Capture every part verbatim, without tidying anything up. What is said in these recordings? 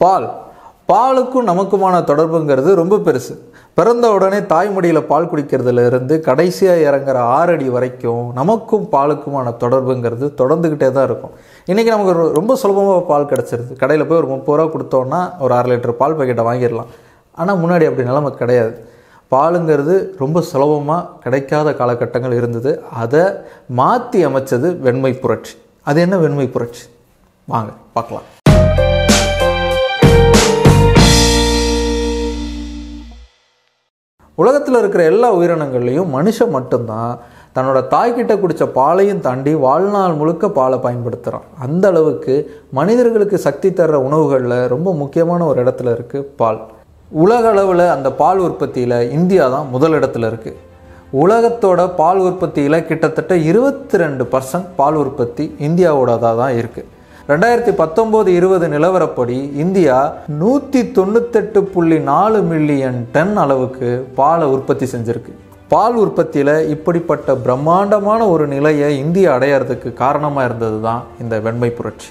பால் பாலுக்கும் நமக்குமான தொடர்புங்கிறது ரொம்ப பெருசு. பிறந்த உடனே தாய்மடியில் பால் குடிக்கிறதுல இருந்து கடைசியாக இறங்குற ஆறடி வரைக்கும் நமக்கும் பாலுக்குமான தொடர்புங்கிறது தொடர்ந்துக்கிட்டே தான் இருக்கும். இன்றைக்கி நமக்கு ரொம்ப சுலபமாக பால் கிடச்சிருது. கடையில் போய் ஒரு முப்பது ரூபா கொடுத்தோன்னா ஒரு அரை லிட்டர் பால் பாக்கெட்டை வாங்கிடலாம். ஆனால் முன்னாடி அப்படி நிலைமை கிடையாது. பாலுங்கிறது ரொம்ப சுலபமாக கிடைக்காத காலகட்டங்கள் இருந்தது. அதை மாற்றி அமைச்சது வெண்மை புரட்சி. அது என்ன வெண்மை புரட்சி? வாங்க பார்க்கலாம். உலகத்தில் இருக்கிற எல்லா உயிரினங்கள்லையும் மனுஷன் மட்டும்தான் தன்னோட தாய்கிட்ட குடித்த பாலையும் தாண்டி வாழ்நாள் முழுக்க பாலை பயன்படுத்துகிறான். அந்த அளவுக்கு மனிதர்களுக்கு சக்தி தர்ற உணவுகளில் ரொம்ப முக்கியமான ஒரு இடத்துல இருக்குது பால். உலக அளவில் அந்த பால் உற்பத்தியில் இந்தியா தான் முதல் இடத்துல இருக்குது. உலகத்தோட பால் உற்பத்தியில் கிட்டத்தட்ட இருபத்தி ரெண்டு பர்சன்ட் பால் உற்பத்தி இந்தியாவோடதாக தான் இருக்குது. ரெண்டாயிரத்தி பத்தொம்போது இருபது நிலவரப்படி இந்தியா நூற்றி தொண்ணூத்தெட்டு புள்ளி நாலு மில்லியன் டன் அளவுக்கு பாலை உற்பத்தி செஞ்சுருக்கு. பால் உற்பத்தியில் இப்படிப்பட்ட பிரம்மாண்டமான ஒரு நிலையை இந்தியா அடையிறதுக்கு காரணமாக இருந்தது தான் இந்த வெண்மை புரட்சி.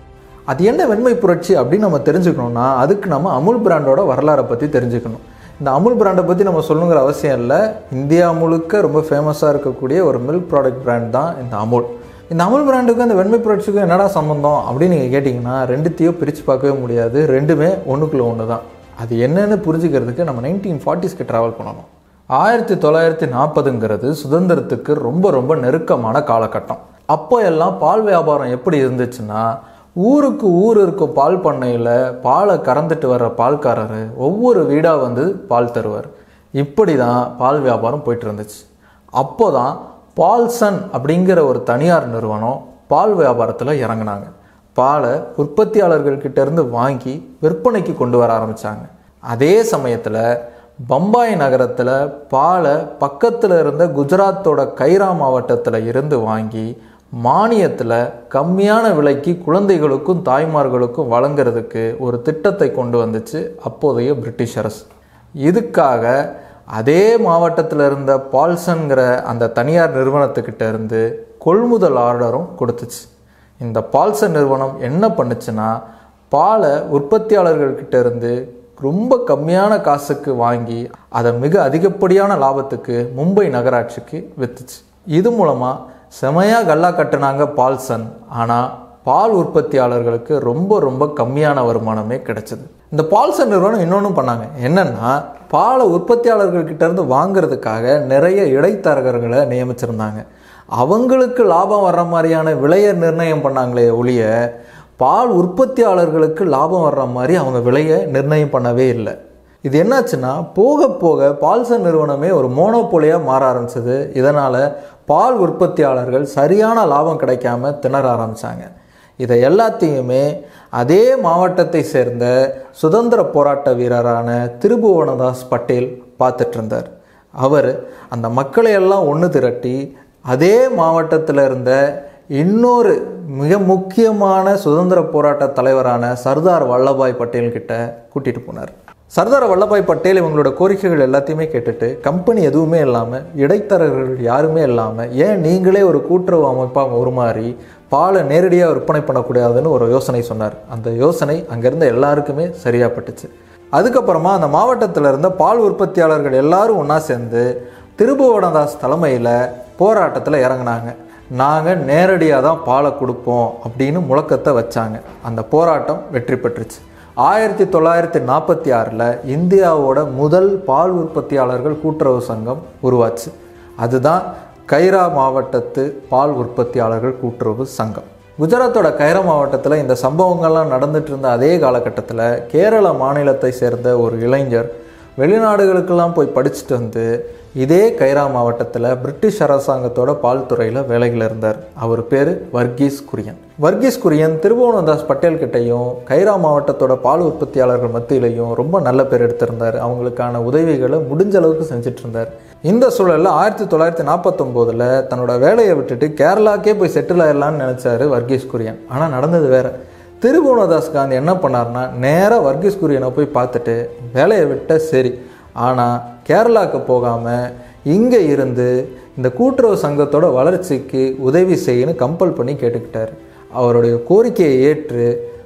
அது என்ன வெண்மை புரட்சி அப்படின்னு நம்ம தெரிஞ்சுக்கணுன்னா அதுக்கு நம்ம அமுல் பிராண்டோட வரலாறை பற்றி தெரிஞ்சுக்கணும். இந்த அமுல் பிராண்டை பற்றி நம்ம சொல்லணுங்கிற அவசியம் இல்லை. இந்தியா முழுக்க ரொம்ப ஃபேமஸாக இருக்கக்கூடிய ஒரு மில்க் ப்ராடக்ட் பிராண்ட் தான் இந்த அமுல். இந்த அமுல் பிராண்டுக்கும் இந்த வெண்மை புரட்சிக்கும் என்னடா சம்பந்தம் அப்படின்னு நீங்கள் கேட்டிங்கன்னா ரெண்டுத்தையும் பிரித்து பார்க்கவே முடியாது. ரெண்டுமே ஒன்றுக்குள்ளே ஒன்று தான். அது என்னென்னு புரிஞ்சுக்கிறதுக்கு நம்ம நைன்டீன் ஃபார்ட்டிஸ்க்கு ட்ராவல் பண்ணணும். ஆயிரத்தி தொள்ளாயிரத்தி நாற்பதுங்கிறது சுதந்திரத்துக்கு ரொம்ப ரொம்ப நெருக்கமான காலகட்டம். அப்போ எல்லாம் பால் வியாபாரம் எப்படி இருந்துச்சுன்னா, ஊருக்கு ஊர் இருக்கும் பால் பண்ணையில் பாலை கறந்துட்டு வர்ற பால்காரர் ஒவ்வொரு வீடாக வந்து பால் தருவார். இப்படி தான் பால் வியாபாரம் போயிட்டு இருந்துச்சு. அப்போ தான் பால்சன் அப்படிங்கிற ஒரு தனியார் நிறுவனம் பால் வியாபாரத்தில் இறங்கினாங்க. பாலை உற்பத்தியாளர்கள்கிட்ட இருந்து வாங்கி விற்பனைக்கு கொண்டு வர ஆரம்பித்தாங்க. அதே சமயத்தில் பம்பாய் நகரத்தில் பாலை பக்கத்தில் இருந்த குஜராத்தோட கைரா மாவட்டத்தில் இருந்து வாங்கி மானியத்தில் கம்மியான விலைக்கு குழந்தைகளுக்கும் தாய்மார்களுக்கும் வழங்குறதுக்கு ஒரு திட்டத்தை கொண்டு வந்துச்சு அப்போதைய பிரிட்டிஷ் அரசு. இதுக்காக அதே மாவட்டத்தில் இருந்த பால்சன்கிற அந்த தனியார் நிறுவனத்துக்கிட்ட இருந்து கொள்முதல் ஆர்டரும் கொடுத்துச்சு. இந்த பால்சன் நிறுவனம் என்ன பண்ணுச்சுன்னா, பாலை உற்பத்தியாளர்கள்கிட்ட இருந்து ரொம்ப கம்மியான காசுக்கு வாங்கி அதை மிக அதிகப்படியான லாபத்துக்கு மும்பை நகராட்சிக்கு விற்றுச்சு. இது மூலமாக செமையாக கல்லா கட்டுனாங்க பால்சன். ஆனால் பால் உற்பத்தியாளர்களுக்கு ரொம்ப ரொம்ப கம்மியான வருமானமே கிடைச்சது. இந்த பால்சன் நிறுவனம் இன்னொன்றும் பண்ணாங்க. என்னன்னா, பாலை உற்பத்தியாளர்கள்கிட்ட இருந்து வாங்கிறதுக்காக நிறைய இடைத்தரகர்களை நியமிச்சிருந்தாங்க. அவங்களுக்கு லாபம் வர்ற மாதிரியான விலையை நிர்ணயம் பண்ணாங்களே ஒழிய பால் உற்பத்தியாளர்களுக்கு லாபம் வர்ற மாதிரி அவங்க விலையை நிர்ணயம் பண்ணவே இல்லை. இது என்னாச்சுன்னா, போக போக பால்சன் நிறுவனமே ஒரு மோனோபோலியாக மாற ஆரம்பிச்சது. இதனால் பால் உற்பத்தியாளர்கள் சரியான லாபம் கிடைக்காம திணற ஆரம்பித்தாங்க. இதை எல்லாத்தையுமே அதே மாவட்டத்தை சேர்ந்த சுதந்திர போராட்ட வீரரான திரிபுவனதாஸ் பட்டேல் பார்த்துட்டு இருந்தார். அவர் அந்த மக்களை எல்லாம் ஒன்று திரட்டி அதே மாவட்டத்தில் இருந்த இன்னொரு மிக முக்கியமான சுதந்திர போராட்ட தலைவரான சர்தார் வல்லபாய் பட்டேல் கிட்ட கூட்டிகிட்டு போனார். சர்தார் வல்லபாய் பட்டேல் இவங்களோட கோரிக்கைகள் எல்லாத்தையுமே கேட்டுட்டு, கம்பெனி எதுவுமே இல்லாமல், இடைத்தரகர்கள் யாருமே இல்லாமல், ஏன் நீங்களே ஒரு கூட்டுறவு அமைப்பாக உருமாறி பாலை நேரடியாக விற்பனை பண்ணக்கூடாதுன்னு ஒரு யோசனை சொன்னார். அந்த யோசனை அங்கேருந்த எல்லாருக்குமே சரியாக பட்டுச்சு. அதுக்கப்புறமா அந்த மாவட்டத்தில் இருந்த பால் உற்பத்தியாளர்கள் எல்லாரும் ஒன்றா சேர்ந்து திரிபுவனதாஸ் தலைமையில் போராட்டத்தில் இறங்கினாங்க. நாங்கள் நேரடியாக தான் பாலை கொடுப்போம் அப்படின்னு முழக்கத்தை வச்சாங்க. அந்த போராட்டம் வெற்றி பெற்றுச்சு. ஆயிரத்தி தொள்ளாயிரத்தி நாற்பத்தி ஆறில் இந்தியாவோட முதல் பால் உற்பத்தியாளர்கள் கூட்டுறவு சங்கம் உருவாச்சு. அதுதான் கைரா மாவட்டத்து பால் உற்பத்தியாளர்கள் கூட்டுறவு சங்கம். குஜராத்தோட கைரா மாவட்டத்தில் இந்த சம்பவங்கள்லாம் நடந்துட்டு இருந்த அதே காலகட்டத்தில் கேரள மாநிலத்தை சேர்ந்த ஒரு இளைஞர் வெளிநாடுகளுக்கெல்லாம் போய் படிச்சுட்டு வந்து இதே கைரா மாவட்டத்தில் பிரிட்டிஷ் அரசாங்கத்தோட பால் துறையில் வேலையில் இருந்தார். அவர் பேர் வர்கீஸ் குரியன். வர்கீஸ் குரியன் திரிபுவனதாஸ் பட்டேல் கிட்டையும் கைரா மாவட்டத்தோட பால் உற்பத்தியாளர்கள் மத்தியிலையும் ரொம்ப நல்ல பேர் எடுத்திருந்தார். அவங்களுக்கான உதவிகளை முடிஞ்ச அளவுக்கு செஞ்சுட்டு இருந்தார். இந்த சூழலில் ஆயிரத்தி தொள்ளாயிரத்தி நாற்பத்தொம்போதில் தன்னோட வேலையை விட்டுட்டு கேரளாக்கே போய் செட்டில் ஆயிடலான்னு நினச்சாரு வர்கீஸ் குரியன். ஆனால் நடந்தது வேறு. திரிபுவனதாஸ் காந்தி என்ன பண்ணார்னா, நேராக வர்கீஸ் குரியனை போய் பார்த்துட்டு வேலையை விட்ட சரி, ஆனால் கேரளாவுக்கு போகாமல் இங்கே இருந்து இந்த கூட்டுறவு சங்கத்தோட வளர்ச்சிக்கு உதவி செய்யன்னு கம்பல் பண்ணி கேட்டுக்கிட்டார். அவருடைய கோரிக்கையை ஏற்று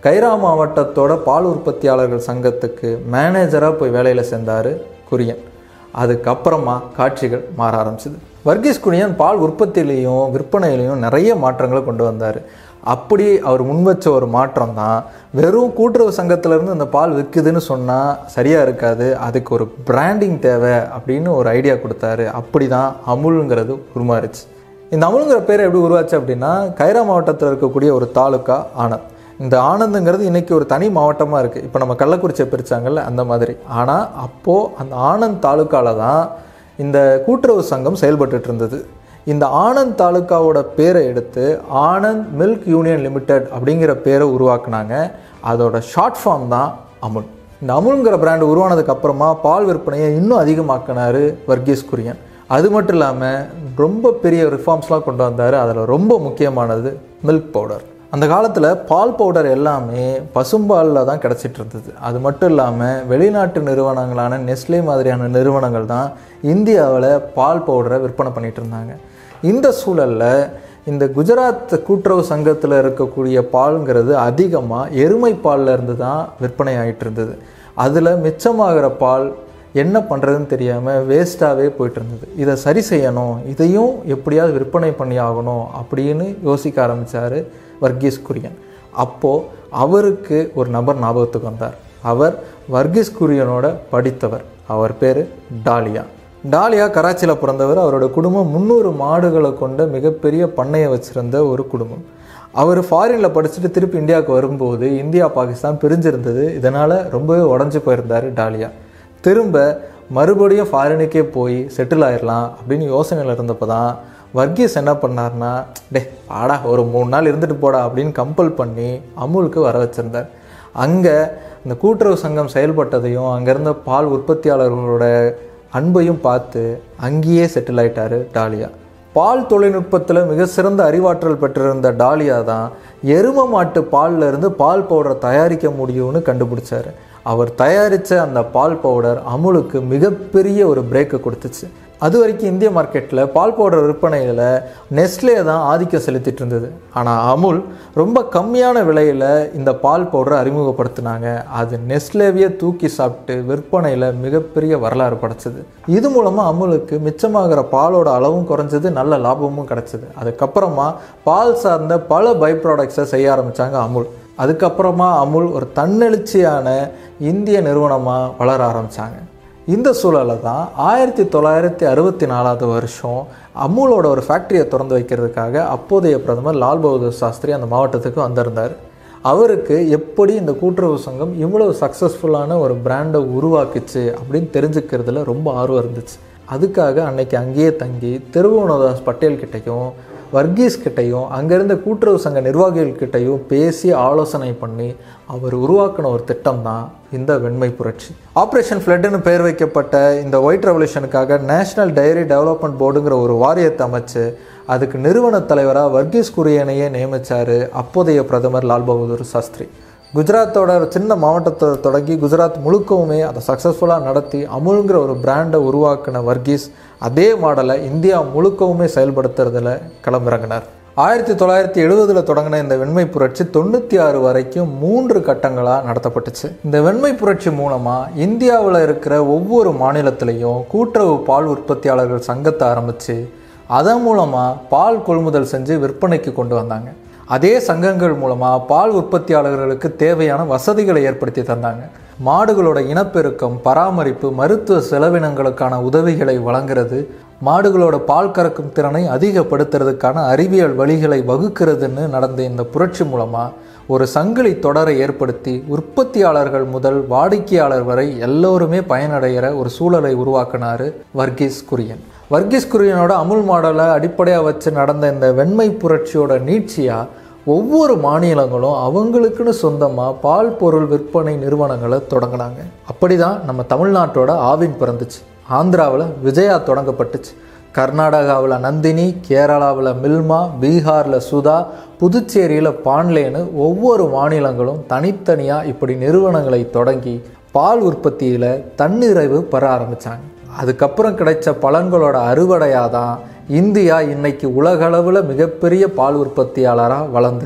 கைரா மாவட்டத்தோட பால் உற்பத்தியாளர்கள் சங்கத்துக்கு மேனேஜராக போய் வேலையில் சேர்ந்தார் குரியன். அதுக்கப்புறமா காட்சிகள் மாற ஆரம்பிச்சிது. வர்கீஸ் குரியன் பால் உற்பத்தியிலையும் விற்பனையிலையும் நிறைய மாற்றங்களை கொண்டு வந்தார். அப்படி அவர் முன்வச்ச ஒரு மாற்றம் தான், வெறும் கூட்டுறவு சங்கத்திலேருந்து இந்த பால் விற்குதுன்னு சொன்னால் சரியாக இருக்காது, அதுக்கு ஒரு பிராண்டிங் தேவை அப்படின்னு ஒரு ஐடியா கொடுத்தாரு. அப்படி தான் அமுல்ங்கிறது உருமாறுச்சு. இந்த அமுல்ங்கிற பேர் எப்படி உருவாச்சு அப்படின்னா, கைரா மாவட்டத்தில் இருக்கக்கூடிய ஒரு தாலுக்கா ஆனந்த். இந்த ஆனந்துங்கிறது இன்றைக்கி ஒரு தனி மாவட்டமாக இருக்குது. இப்போ நம்ம கள்ளக்குறிச்சியை பிரித்தாங்கல்ல, அந்த மாதிரி. ஆனால் அப்போது அந்த ஆனந்த் தாலுக்காவில் தான் இந்த கூட்டுறவு சங்கம் செயல்பட்டு இருந்தது. இந்த ஆனந்த் தாலுக்காவோட பேரை எடுத்து ஆனந்த் மில்க் யூனியன் லிமிடெட் அப்படிங்கிற பேரை உருவாக்குனாங்க. அதோட ஷார்ட் ஃபார்ம் தான் அமுல். இந்த அமுல்ங்கிற பிராண்டு உருவானதுக்கு அப்புறமா பால் விற்பனையை இன்னும் அதிகமாக்கினார் வர்கீஸ் குரியன். அது மட்டும் இல்லாமல் ரொம்ப பெரிய ரிஃபார்ம்ஸ்லாம் கொண்டு வந்தார். அதில் ரொம்ப முக்கியமானது மில்க் பவுடர். அந்த காலத்தில் பால் பவுடர் எல்லாமே பசும்பாலில் தான் கிடச்சிட்டு இருந்தது. அது மட்டும் இல்லாமல் வெளிநாட்டு நிறுவனங்களான நெஸ்லே மாதிரியான நிறுவனங்கள் தான் இந்தியாவில் பால் பவுடரை விற்பனை பண்ணிகிட்டு இருந்தாங்க. இந்த சூழலில் இந்த குஜராத் கூட்டுறவு சங்கத்தில் இருக்கக்கூடிய பால்ங்கிறது அதிகமாக எருமை பாலில் இருந்து தான் விற்பனை ஆகிட்டு இருந்தது. அதில் மிச்சமாகிற பால் என்ன பண்ணுறதுன்னு தெரியாமல் வேஸ்ட்டாகவே போயிட்டு இருந்தது. இதை சரி செய்யணும், இதையும் எப்படியாவது விற்பனை பண்ணி ஆகணும் அப்படின்னு யோசிக்க ஆரம்பித்தார் வர்கீஸ் குரியன். அப்போது அவருக்கு ஒரு நபர் ஞாபகத்துக்கு வந்தார். அவர் வர்கீஸ் குரியனோட படித்தவர். அவர் பேர் டாலியா. டாலியா கராச்சியில் பிறந்தவர். அவரோட குடும்பம் முந்நூறு மாடுகளை கொண்ட மிகப்பெரிய பண்ணையை வச்சுருந்த ஒரு குடும்பம். அவர் ஃபாரினில் படிச்சுட்டு திருப்பி இந்தியாவுக்கு வரும்போது இந்தியா பாகிஸ்தான் பிரிஞ்சிருந்தது. இதனால் ரொம்பவே உடஞ்சி போயிருந்தார் டாலியா. திரும்ப மறுபடியும் ஃபாரினுக்கே போய் செட்டில் ஆயிடலாம் அப்படின்னு யோசனையில் இருந்தப்போ தான் வர்கீஸ் என்ன பண்ணார்னா, டே ஆடா ஒரு மூணு நாள் இருந்துட்டு போடா அப்படின்னு கம்பல் பண்ணி அமுலுக்கு வர வச்சுருந்தார். அங்கே இந்த கூட்டுறவு சங்கம் செயல்பட்டதையும் அங்கேருந்த பால் உற்பத்தியாளர்களோட அன்பையும் பார்த்து அங்கேயே செட்டில் ஆகிட்டார் டாலியா. பால் தொழில்நுட்பத்தில் மிக சிறந்த அறிவாற்றல் பெற்றிருந்த டாலியா தான் எரும மாட்டு பாலில் இருந்து பால் பவுடரை தயாரிக்க முடியும்னு கண்டுபிடிச்சார். அவர் தயாரித்த அந்த பால் பவுடர் அமுலுக்கு மிகப்பெரிய ஒரு பிரேக்கை கொடுத்துச்சு. அது வரைக்கும் இந்திய மார்க்கெட்டில் பால் பவுடர் விற்பனையில் நெஸ்லே தான் ஆதிக்கம் செலுத்திட்டு இருந்தது. ஆனால் அமுல் ரொம்ப கம்மியான விலையில் இந்த பால் பவுடரை அறிமுகப்படுத்தினாங்க. அது நெஸ்லேவையே தூக்கி சாப்பிட்டு விற்பனையில் மிகப்பெரிய வரலாறு படைச்சது. இது மூலமாக அமுலுக்கு மிச்சமாகிற பாலோட அளவும் குறைஞ்சது, நல்ல லாபமும் கிடச்சிது. அதுக்கப்புறமா பால் சார்ந்த பல பை ப்ராடக்ட்ஸை செய்ய ஆரம்பித்தாங்க அமுல். அதுக்கப்புறமா அமுல் ஒரு தன்னெழுச்சியான இந்திய நிறுவனமாக வளர ஆரம்பித்தாங்க. இந்த சூழலில் தான் ஆயிரத்தி தொள்ளாயிரத்தி அறுபத்தி நாலாவது வருஷம் அமுலோட ஒரு ஃபேக்ட்ரியை திறந்து வைக்கிறதுக்காக அப்போதைய பிரதமர் லால் பகதூர் சாஸ்திரி அந்த மாவட்டத்துக்கு வந்திருந்தார். அவருக்கு எப்படி இந்த கூட்டுறவு சங்கம் இவ்வளவு சக்ஸஸ்ஃபுல்லான ஒரு பிராண்டை உருவாக்குச்சு அப்படின்னு தெரிஞ்சுக்கிறதுல ரொம்ப ஆர்வம் இருந்துச்சு. அதுக்காக அன்னைக்கு அங்கேயே தங்கி திருபுவனதாஸ் பட்டேல் கிட்டையும் வர்கீஸ் கிட்டையும் அங்கேருந்த கூட்டுறவு சங்க நிர்வாகிகள் கிட்டையும் பேசி ஆலோசனை பண்ணி அவர் உருவாக்கின ஒரு திட்டம் தான் இந்த வெண்மை புரட்சி. ஆப்ரேஷன் ஃப்ளட்னு பெயர் வைக்கப்பட்ட இந்த ஒயிட் ரெவல்யூஷனுக்காக நேஷனல் டைரி டெவலப்மெண்ட் போர்டுங்கிற ஒரு வாரியத்தை அமைச்சு அதுக்கு நிறுவன தலைவராக வர்கீஸ் குரியனையே நியமித்தார் அப்போதைய பிரதமர் லால் பகதூர் சாஸ்திரி. குஜராத்தோட சின்ன மாவட்டத்தை தொடங்கி குஜராத் முழுக்கவுமே அதை சக்ஸஸ்ஃபுல்லாக நடத்தி அமுல்ங்கிற ஒரு பிராண்டை உருவாக்கின வர்கீஸ் அதே மாடலை இந்தியா முழுக்கவுமே செயல்படுத்துறதுல கிளம்பிறங்கினார். ஆயிரத்தி தொள்ளாயிரத்தி எழுபதில் தொடங்கின இந்த வெண்மை புரட்சி தொண்ணூற்றி ஆறு வரைக்கும் மூன்று கட்டங்களாக நடத்தப்பட்டுச்சு. இந்த வெண்மை புரட்சி மூலமாக இந்தியாவில் இருக்கிற ஒவ்வொரு மாநிலத்திலையும் கூட்டுறவு பால் உற்பத்தியாளர்கள் சங்கத்தை ஆரம்பித்து அதன் மூலமாக பால் கொள்முதல் செஞ்சு விற்பனைக்கு கொண்டு வந்தாங்க. அதே சங்கங்கள் மூலமாக பால் உற்பத்தியாளர்களுக்கு தேவையான வசதிகளை ஏற்படுத்தி தந்தாங்க. மாடுகளோட இனப்பெருக்கம், பராமரிப்பு, மருத்துவ செலவினங்களுக்கான உதவிகளை வழங்குறது, மாடுகளோட பால் கறக்கும் திறனை அதிகப்படுத்துறதுக்கான அறிவியல் வழிகளை வகுக்கிறதுன்னு நடந்த இந்த புரட்சி மூலமாக ஒரு சங்கிலி தொடரை ஏற்படுத்தி உற்பத்தியாளர்கள் முதல் வாடிக்கையாளர் வரை எல்லோருமே பயனடைகிற ஒரு சூழலை உருவாக்கினார் வர்கீஸ் குரியன். வர்கீஸ் குரியனோட அமுல் மாடலை அடிப்படையாக வச்சு நடந்த இந்த வெண்மை புரட்சியோட நீட்சியாக ஒவ்வொரு மாநிலங்களும் அவங்களுக்குன்னு சொந்தமாக பால் பொருள் விற்பனை நிறுவனங்களை தொடங்கினாங்க. அப்படி தான் நம்ம தமிழ்நாட்டோட ஆவின் பிறந்துச்சு. ஆந்திராவில் விஜயா தொடங்கப்பட்டுச்சு. கர்நாடகாவில் நந்தினி, கேரளாவில் மில்மா, பீகாரில் சுதா, புதுச்சேரியில் பான்லேன்னு ஒவ்வொரு மாநிலங்களும் தனித்தனியாக இப்படி நிறுவனங்களை தொடங்கி பால் உற்பத்தியில் தன்னிறைவு பெற ஆரம்பித்தாங்க. அதுக்கப்புறம் கிடைச்ச பலன்களோட அறுவடையாக தான் இந்தியா இன்னைக்கு உலகளவில் மிகப்பெரிய பால் உற்பத்தியாளராக வளர்ந்துருக்கு.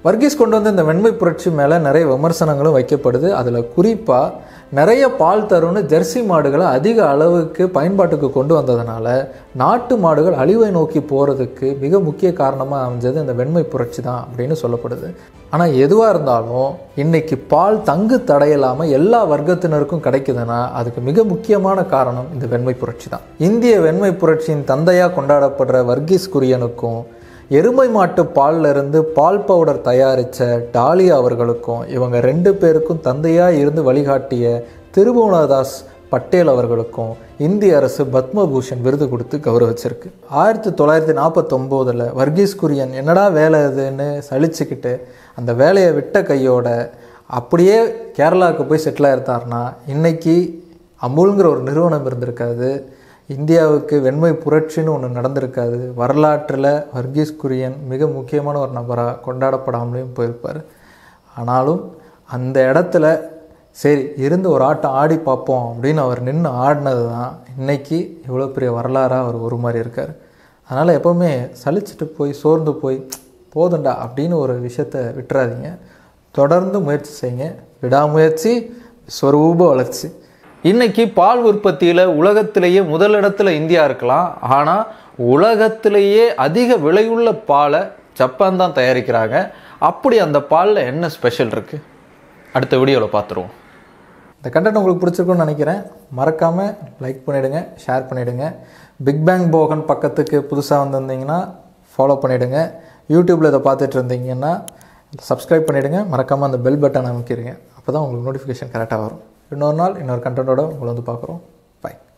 வர்கீஸ் கொண்டு வந்து இந்த வெண்மை புரட்சி மேலே நிறைய விமர்சனங்களும் வைக்கப்படுது. அதில் குறிப்பாக நிறைய பால் தருன்னு ஜெர்சி மாடுகளை அதிக அளவுக்கு பயன்பாட்டுக்கு கொண்டு வந்ததுனால நாட்டு மாடுகள் அழிவை நோக்கி போகிறதுக்கு மிக முக்கிய காரணமாக அமைஞ்சது இந்த வெண்மை புரட்சி தான் அப்படின்னு சொல்லப்படுது. ஆனால் எதுவாக இருந்தாலும் இன்றைக்கி பால் தங்கு தடையில்லாமல் எல்லா வர்க்கத்தினருக்கும் கிடைக்குதுன்னா அதுக்கு மிக முக்கியமான காரணம் இந்த வெண்மை புரட்சி தான். இந்திய வெண்மை புரட்சியின் தந்தையாக கொண்டாடப்படுற வர்கீஸ் குரியனுக்கும் எருமை மாட்டு பாலில் இருந்து பால் பவுடர் தயாரித்த டாலியா அவர்களுக்கும் இவங்க ரெண்டு பேருக்கும் தந்தையாக இருந்து வழிகாட்டிய திருபுவனதாஸ் பட்டேல் அவர்களுக்கும் இந்திய அரசு பத்மபூஷன் விருது கொடுத்து கௌரவிச்சிருக்கு. ஆயிரத்தி தொள்ளாயிரத்தி நாற்பத்தொம்போதில் வர்கீஸ் குரியன் என்னடா வேலை இதுன்னு சலிச்சுக்கிட்டு அந்த வேலையை விட்ட கையோட அப்படியே கேரளாவுக்கு போய் செட்டில் ஆயிருந்தார்னா இன்றைக்கி அமுல்ங்கிற ஒரு நிறுவனம் இருந்திருக்காது, இந்தியாவுக்கு வெண்மை புரட்சின்னு ஒன்று நடந்திருக்காது, வரலாற்றில் வர்கீஸ் குரியன் மிக முக்கியமான ஒரு நபராக கொண்டாடப்படாமலேயும் போயிருப்பார். ஆனாலும் அந்த இடத்துல சரி இருந்து ஒரு ஆட்டம் ஆடி பார்ப்போம் அப்படின்னு அவர் நின்று ஆடினது தான் இன்றைக்கி இவ்வளோ பெரிய வரலாறாக அவர் ஒரு மாதிரி இருக்கார். அதனால் எப்போவுமே சலிச்சுட்டு போய் சோர்ந்து போய் போதுண்டா அப்படின்னு ஒரு விஷயத்தை விட்டுறாதீங்க. தொடர்ந்து முயற்சி செய்யுங்க. விடாமுயற்சி ஸ்வரூப வளர்ச்சி. இன்றைக்கி பால் உற்பத்தியில் உலகத்திலேயே முதலிடத்தில் இந்தியா இருக்கலாம். ஆனால் உலகத்திலேயே அதிக விலையுள்ள பாலை ஜப்பான் தான் தயாரிக்கிறாங்க. அப்படி அந்த பாலில் என்ன ஸ்பெஷல் இருக்குது அடுத்த வீடியோவில் பார்த்துருவோம். இந்த கண்டென்ட் உங்களுக்கு பிடிச்சிருக்குன்னு நினைக்கிறேன். மறக்காமல் லைக் பண்ணிவிடுங்க, ஷேர் பண்ணிவிடுங்க. பிக் பேங் போகன் பக்கத்துக்கு புதுசாக வந்திருந்தீங்கன்னா ஃபாலோ பண்ணிவிடுங்க. யூடியூப்பில் இதை பார்த்துட்டு இருந்தீங்கன்னா சப்ஸ்கிரைப் பண்ணிவிடுங்க. மறக்காமல் அந்த பெல் பட்டன் அமைக்கிறீங்க. அப்போ தான் உங்களுக்கு நோட்டிஃபிகேஷன் கரெக்டாக வரும். இன்னொரு நாள் இன்னொரு கண்டென்ட்டோட உங்களை வந்து பார்க்குறோம்.